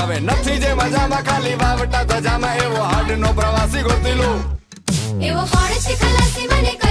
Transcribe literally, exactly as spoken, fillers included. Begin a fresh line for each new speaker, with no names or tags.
હવે નથી જે મજામાં ખાલી વાવટા ધજામાં એવો હાડ નો પ્રવાસી ગોતી લો
એવો હોડ છે ખલાસી મને